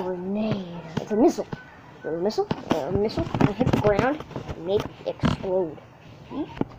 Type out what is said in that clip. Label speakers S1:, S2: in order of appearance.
S1: grenade. It's a missile. A missile. A missile. And hit the ground and make it explode. See?